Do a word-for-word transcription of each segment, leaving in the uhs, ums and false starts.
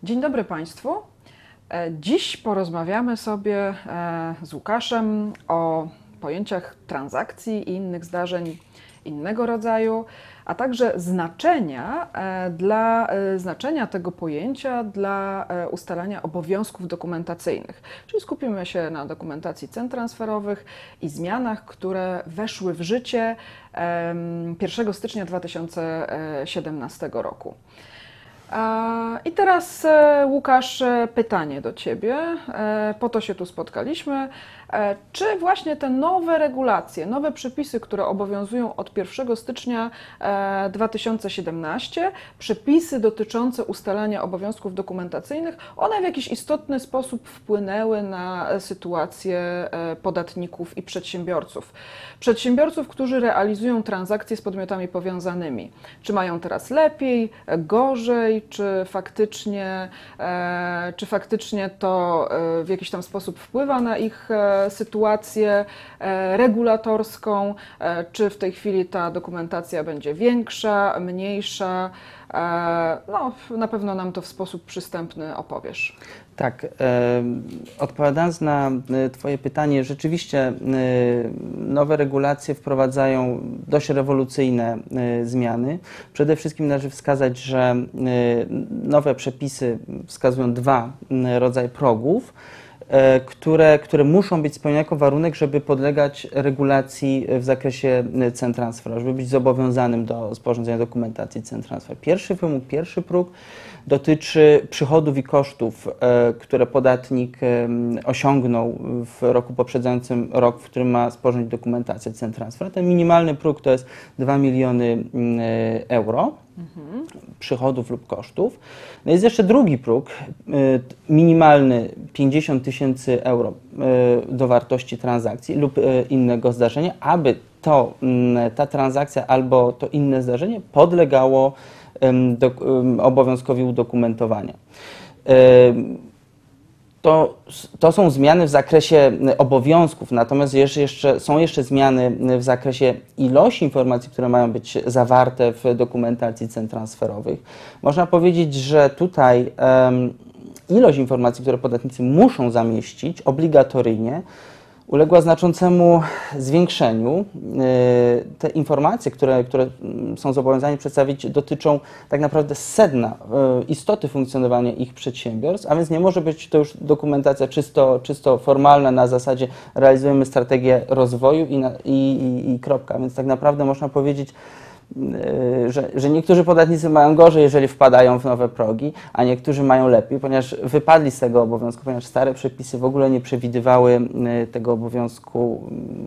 Dzień dobry Państwu. Dziś porozmawiamy sobie z Łukaszem o pojęciach transakcji i innych zdarzeń innego rodzaju, a także znaczenia dla znaczenia tego pojęcia dla ustalania obowiązków dokumentacyjnych. Czyli skupimy się na dokumentacji cen transferowych i zmianach, które weszły w życie pierwszego stycznia dwa tysiące siedemnastego roku. I teraz, Łukasz, pytanie do Ciebie, po to się tu spotkaliśmy. Czy właśnie te nowe regulacje, nowe przepisy, które obowiązują od pierwszego stycznia dwa tysiące siedemnastego, przepisy dotyczące ustalania obowiązków dokumentacyjnych, one w jakiś istotny sposób wpłynęły na sytuację podatników i przedsiębiorców? Przedsiębiorców, którzy realizują transakcje z podmiotami powiązanymi. Czy mają teraz lepiej, gorzej, czy faktycznie, czy faktycznie to w jakiś tam sposób wpływa na ich sytuację regulatorską, czy w tej chwili ta dokumentacja będzie większa, mniejsza? No, na pewno nam to w sposób przystępny opowiesz. Tak, odpowiadając na Twoje pytanie, rzeczywiście nowe regulacje wprowadzają dość rewolucyjne zmiany. Przede wszystkim należy wskazać, że nowe przepisy wskazują dwa rodzaje progów, Które, które muszą być spełnione jako warunek, żeby podlegać regulacji w zakresie cen transferowych, żeby być zobowiązanym do sporządzenia dokumentacji cen transferowych. Pierwszy wymóg, pierwszy próg dotyczy przychodów i kosztów, które podatnik osiągnął w roku poprzedzającym rok, w którym ma sporządzić dokumentację cen transferowych. Ten minimalny próg to jest dwa miliony euro. Mhm. Przychodów lub kosztów. No jest jeszcze drugi próg, minimalny pięćdziesiąt tysięcy euro do wartości transakcji lub innego zdarzenia, aby to, ta transakcja albo to inne zdarzenie podlegało do, obowiązkowi udokumentowania. To, to są zmiany w zakresie obowiązków, natomiast jeszcze, są jeszcze zmiany w zakresie ilości informacji, które mają być zawarte w dokumentacji cen transferowych. Można powiedzieć, że tutaj um, ilość informacji, które podatnicy muszą zamieścić obligatoryjnie, uległa znaczącemu zwiększeniu. Te informacje, które, które są zobowiązani przedstawić, dotyczą tak naprawdę sedna istoty funkcjonowania ich przedsiębiorstw, a więc nie może być to już dokumentacja czysto, czysto formalna na zasadzie realizujemy strategię rozwoju i, na, i, i, i kropka. Więc tak naprawdę można powiedzieć, Że, że niektórzy podatnicy mają gorzej, jeżeli wpadają w nowe progi, a niektórzy mają lepiej, ponieważ wypadli z tego obowiązku, ponieważ stare przepisy w ogóle nie przewidywały tego obowiązku,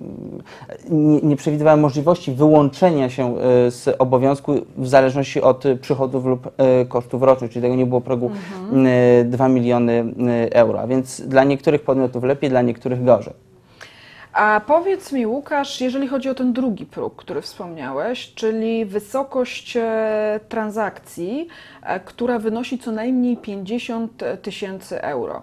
nie, nie przewidywały możliwości wyłączenia się z obowiązku w zależności od przychodów lub kosztów rocznych, czyli tego nie było progu mhm. dwa miliony euro, a więc dla niektórych podmiotów lepiej, dla niektórych gorzej. A powiedz mi, Łukasz, jeżeli chodzi o ten drugi próg, który wspomniałeś, czyli wysokość transakcji, która wynosi co najmniej pięćdziesiąt tysięcy euro.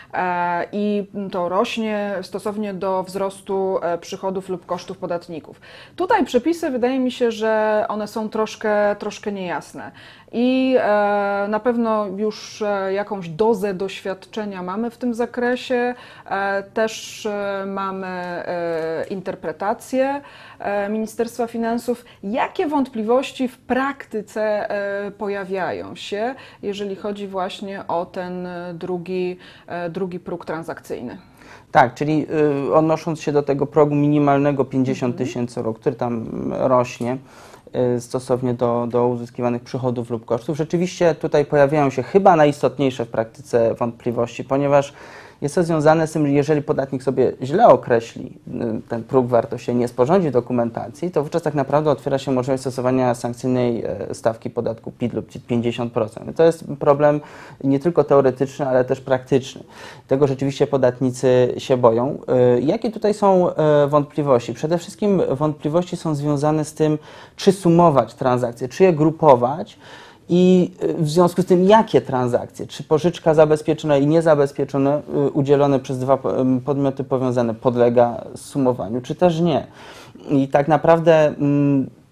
I to rośnie stosownie do wzrostu przychodów lub kosztów podatników. Tutaj przepisy, wydaje mi się, że one są troszkę, troszkę niejasne i na pewno już jakąś dozę doświadczenia mamy w tym zakresie. Też mamy interpretację Ministerstwa Finansów. Jakie wątpliwości w praktyce pojawiają się, jeżeli chodzi właśnie o ten drugi, drugi próg transakcyjny? Tak, czyli y, odnosząc się do tego progu minimalnego pięćdziesiąt tysięcy euro, który tam rośnie y, stosownie do, do uzyskiwanych przychodów lub kosztów, rzeczywiście tutaj pojawiają się chyba najistotniejsze w praktyce wątpliwości, ponieważ jest to związane z tym, że jeżeli podatnik sobie źle określi ten próg wartości, nie sporządzi dokumentacji, to wówczas tak naprawdę otwiera się możliwość stosowania sankcyjnej stawki podatku P I T lub pięćdziesiąt procent. To jest problem nie tylko teoretyczny, ale też praktyczny. Tego rzeczywiście podatnicy się boją. Jakie tutaj są wątpliwości? Przede wszystkim wątpliwości są związane z tym, czy sumować transakcje, czy je grupować, i w związku z tym, jakie transakcje, czy pożyczka zabezpieczona i niezabezpieczona udzielone przez dwa podmioty powiązane podlega sumowaniu, czy też nie. I tak naprawdę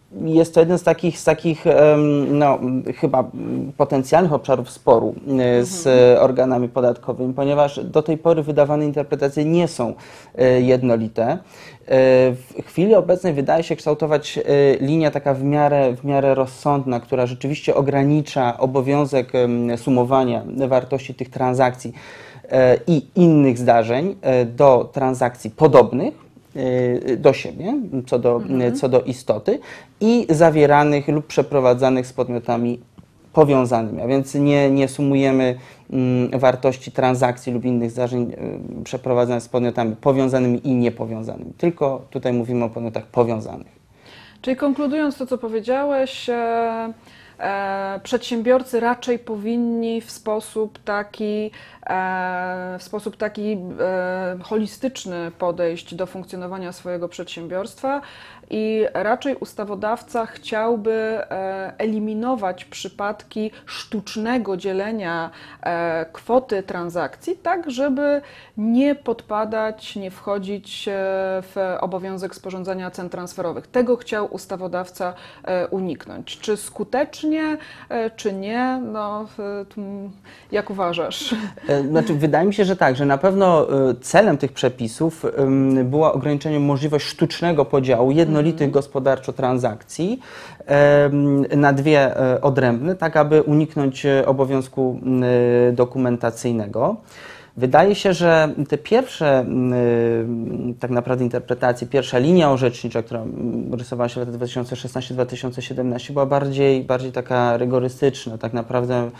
jest to jeden z takich, z takich no, chyba potencjalnych obszarów sporu z mhm. organami podatkowymi, ponieważ do tej pory wydawane interpretacje nie są jednolite. W chwili obecnej wydaje się kształtować linia taka w miarę, w miarę rozsądna, która rzeczywiście ogranicza obowiązek sumowania wartości tych transakcji i innych zdarzeń do transakcji podobnych do siebie, co do, mhm. co do istoty i zawieranych lub przeprowadzanych z podmiotami powiązanymi, a więc nie, nie sumujemy mm, wartości transakcji lub innych zdarzeń y, przeprowadzanych z podmiotami powiązanymi i niepowiązanymi, tylko tutaj mówimy o podmiotach powiązanych. Czyli konkludując to, co powiedziałeś, e, e, przedsiębiorcy raczej powinni w sposób taki, e, w sposób taki e, holistyczny podejść do funkcjonowania swojego przedsiębiorstwa i raczej ustawodawca chciałby e, eliminować przypadki sztucznego dzielenia e, kwoty transakcji, tak żeby nie podpadać, nie wchodzić e, w obowiązek sporządzania cen transferowych. Tego chciał ustawodawca e, uniknąć. Czy skutecznie, e, czy nie? No, e, tu, jak uważasz? Znaczy, wydaje mi się, że tak, że na pewno celem tych przepisów było ograniczenie możliwości sztucznego podziału jednolitych mm. gospodarczo transakcji na dwie odrębne, tak aby uniknąć obowiązku dokumentacyjnego. Wydaje się, że te pierwsze tak naprawdę interpretacje, pierwsza linia orzecznicza, która rysowała się w latach dwa tysiące szesnastym do dwa tysiące siedemnastego, była bardziej, bardziej taka rygorystyczna. Tak naprawdę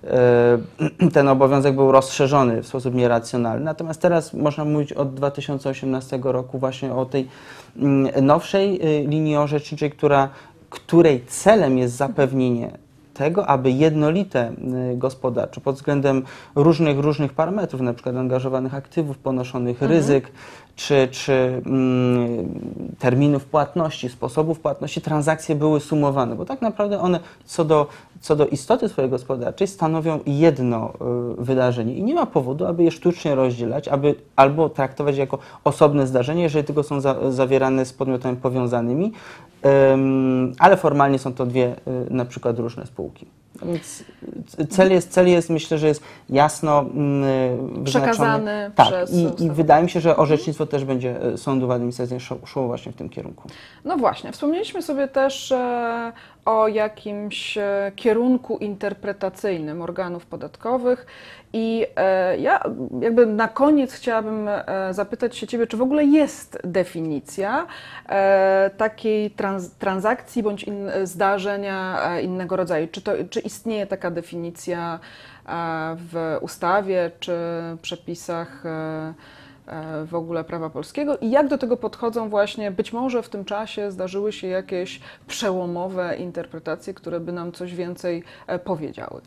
ten obowiązek był rozszerzony w sposób nieracjonalny. Natomiast teraz można mówić od dwa tysiące osiemnastego roku właśnie o tej nowszej linii orzeczniczej, która, której celem jest zapewnienie tego, aby jednolite gospodarczo pod względem różnych, różnych parametrów, na przykład angażowanych aktywów, ponoszonych mhm. ryzyk, czy, czy mm, terminów płatności, sposobów płatności, transakcje były sumowane, bo tak naprawdę one co do, co do istoty swojej gospodarczej stanowią jedno y, wydarzenie i nie ma powodu, aby je sztucznie rozdzielać, aby albo traktować jako osobne zdarzenie, jeżeli tylko są za, zawierane z podmiotami powiązanymi, ym, ale formalnie są to dwie y, na przykład różne spółki. Więc cel jest, cel jest, myślę, że jest jasno mm, przekazany tak, przez i, i wydaje mi się, że orzecznictwo też będzie sądów administracyjnych szło, szło właśnie w tym kierunku. No właśnie, wspomnieliśmy sobie też e, o jakimś e, kierunku interpretacyjnym organów podatkowych i e, ja jakby na koniec chciałabym e, zapytać się Ciebie, czy w ogóle jest definicja e, takiej trans, transakcji bądź in, zdarzenia e, innego rodzaju? Czy, to, czy istnieje taka definicja e, w ustawie czy przepisach e, w ogóle prawa polskiego i jak do tego podchodzą właśnie, być może w tym czasie zdarzyły się jakieś przełomowe interpretacje, które by nam coś więcej powiedziały?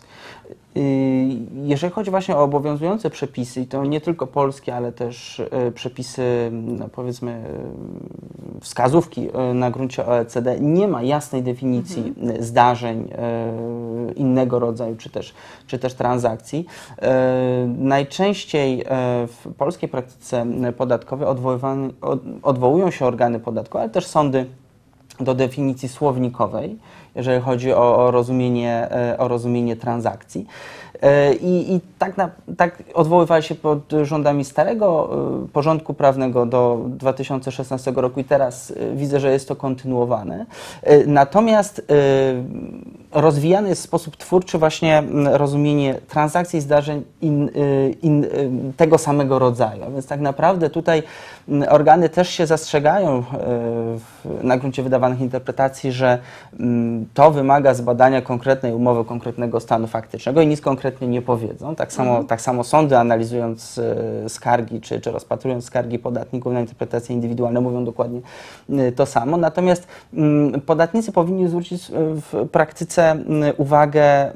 Jeżeli chodzi właśnie o obowiązujące przepisy, to nie tylko polskie, ale też przepisy, no powiedzmy, wskazówki na gruncie O E C D, nie ma jasnej definicji mhm. zdarzeń innego rodzaju, czy też, czy też transakcji. Najczęściej w polskiej praktyce podatkowej odwołują się organy podatkowe, ale też sądy do definicji słownikowej, jeżeli chodzi o, o, rozumienie, o rozumienie transakcji. I, i tak, na, tak odwoływali się pod rządami starego porządku prawnego do dwa tysiące szesnastego roku i teraz widzę, że jest to kontynuowane. Natomiast rozwijane jest w sposób twórczy właśnie rozumienie transakcji i zdarzeń in, in, tego samego rodzaju. A więc tak naprawdę tutaj organy też się zastrzegają na gruncie wydawanych interpretacji, że to wymaga zbadania konkretnej umowy, konkretnego stanu faktycznego i nic konkretnie nie powiedzą. Tak samo, mhm. tak samo sądy, analizując skargi czy, czy rozpatrując skargi podatników na interpretacje indywidualne, mówią dokładnie to samo. Natomiast podatnicy powinni zwrócić w praktyce uwagę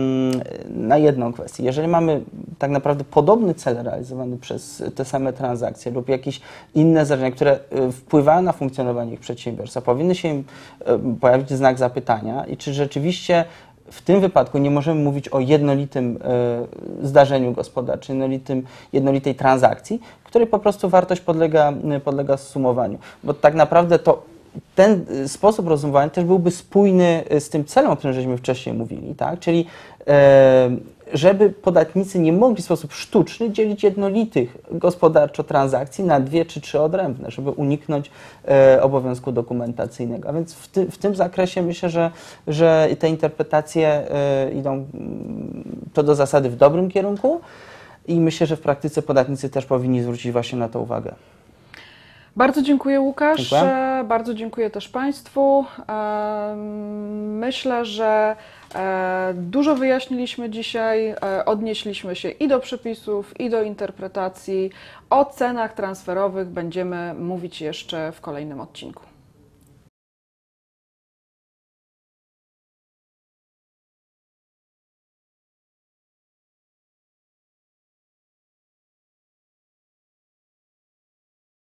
na jedną kwestię. Jeżeli mamy tak naprawdę podobny cel realizowany przez te same transakcje lub jakieś inne zdarzenia, które wpływają na funkcjonowanie ich przedsiębiorstwa, powinny się im pojawić znak zapytania i czy rzeczywiście w tym wypadku nie możemy mówić o jednolitym e, zdarzeniu gospodarczym, jednolitym, jednolitej transakcji, której po prostu wartość podlega, podlega zsumowaniu. Bo tak naprawdę to ten sposób rozumowania też byłby spójny z tym celem, o którym żeśmy wcześniej mówili, tak? Czyli e, żeby podatnicy nie mogli w sposób sztuczny dzielić jednolitych gospodarczo transakcji na dwie czy trzy odrębne, żeby uniknąć e, obowiązku dokumentacyjnego. A więc w, ty, w tym zakresie myślę, że, że te interpretacje e, idą to do zasady w dobrym kierunku i myślę, że w praktyce podatnicy też powinni zwrócić właśnie na to uwagę. Bardzo dziękuję, Łukasz. Dziękuję. Bardzo dziękuję też Państwu. Myślę, że dużo wyjaśniliśmy dzisiaj, odnieśliśmy się i do przepisów, i do interpretacji. O cenach transferowych będziemy mówić jeszcze w kolejnym odcinku.